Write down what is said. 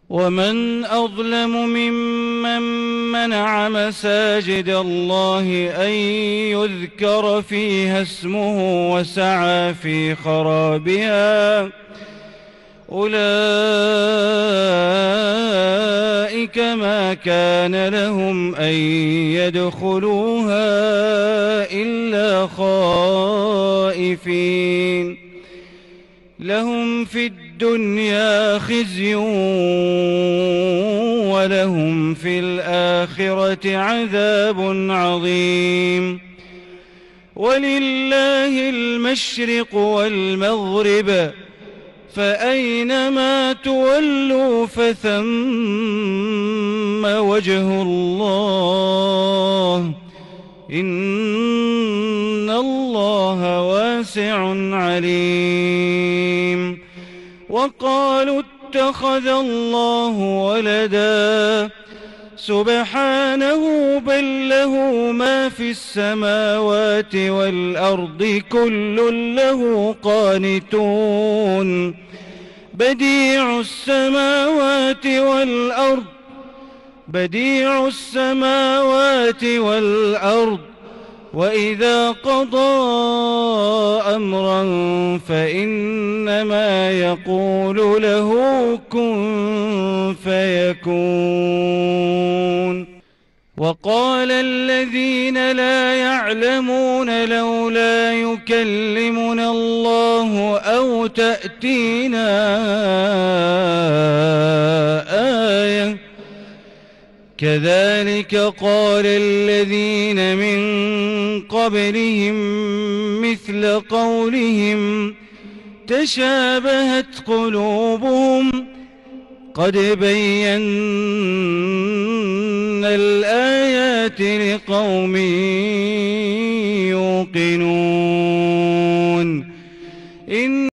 ومن أظلم ممن منع مساجد الله أن يذكر فيها اسمه وسعى في خرابها أولئك ما كان لهم أن يدخلوها إلا خائفين لهم في الدنيا خزي ولهم في الآخرة عذاب عظيم ولله المشرق والمغرب فأينما تولوا فثم وجه الله إن الله واسع عليم. وقالوا اتخذ الله ولدا سبحانه بل له ما في السماوات والأرض كل له قانتون بديع السماوات والأرض وإذا قضى أمرا فإنما يقول له كن فيكون. وقال الذين لا يعلمون لولا يكلمنا الله أو تأتينا آية كذلك قال الذين من قبلهم مثل قولهم تشابهت قلوبهم قد بينا الآيات لقوم يوقنون.